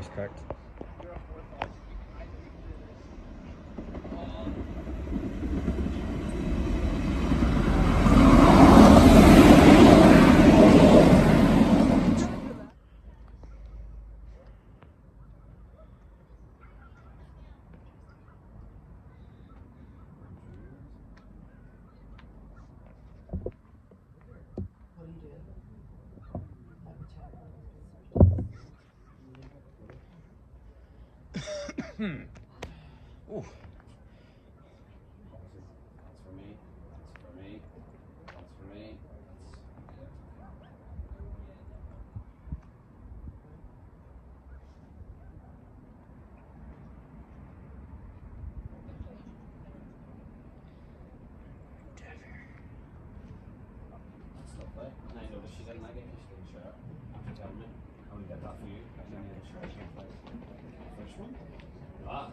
is correct. Ooh. That's for me. That's for me. That's for me. That's lovely. And I noticed she didn't like it because she didn't share it. After telling me, I only did that for you. I didn't even share it. First one? Ah.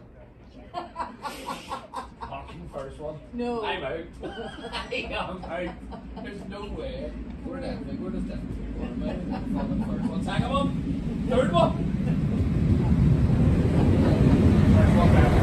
Fucking first one. No. I'm out. I am out. There's no way. We're definitely, we're just definitely fucking first one. Second one. Third one. First one better.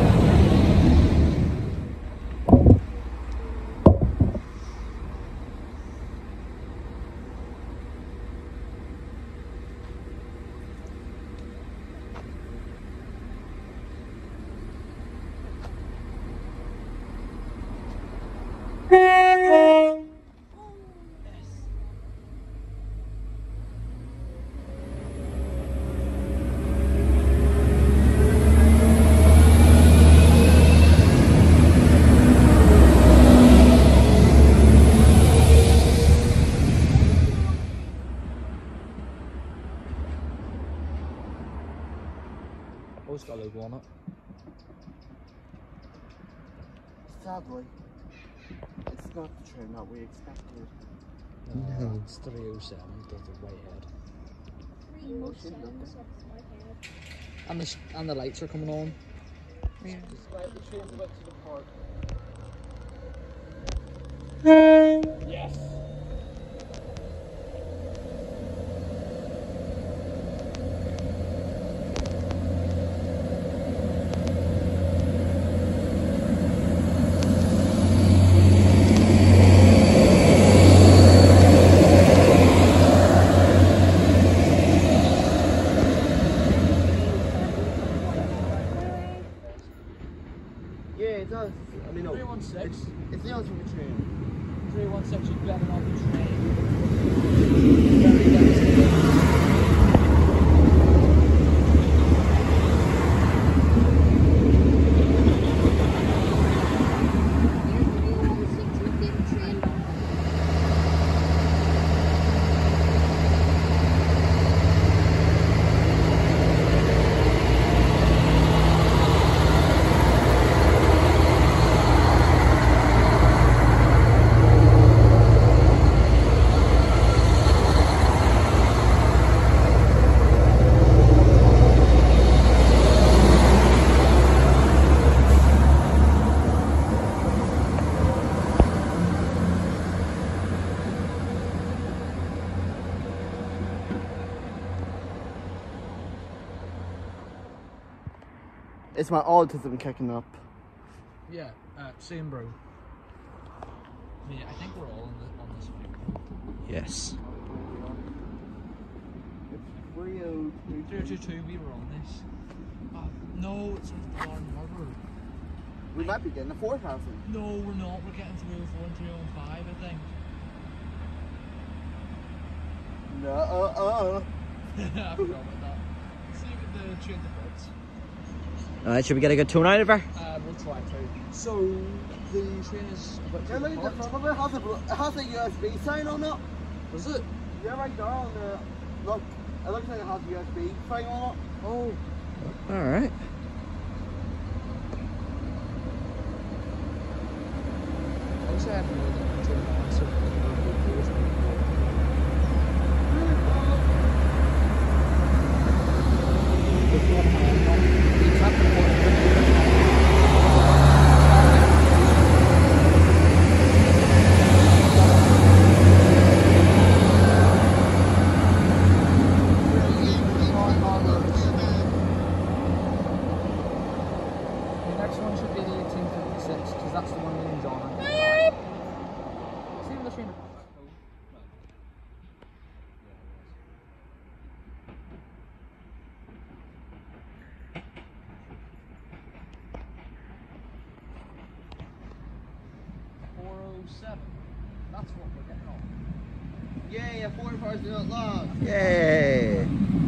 Oh, it's got a logo on it. Sadly, it's not the train that we expected. No, it's 307, does the right head. And the lights are coming on. Right, the train's about to depart. Yes. Yeah, it does. I mean, no. 316. It's the ultimate train. 316, you're getting on the train. Very devastating. It's my autism kicking up. Yeah, same bro. Yeah, I think we're all on this one. Yes. It's 302. 322, we were on this. No, it's on Barn Harbour. We might be getting a 4,000. No, we're not. We're getting 304 and 305, I think. No, I forgot about that. See what the train departs. Alright, should we get a good tune out of her? We'll try to. So, the train is about Yeah, to look at the depart. front of it. It has a USB sign on it. Was it? Yeah, right there on the... Look, it looks like it has a USB sign on it. Oh. Alright. I wish I had known that the train on, so one should be the 1856 because that's the one me and John are. See the machine. That's what we're getting on. Yay, a 4 hours not long. Yay!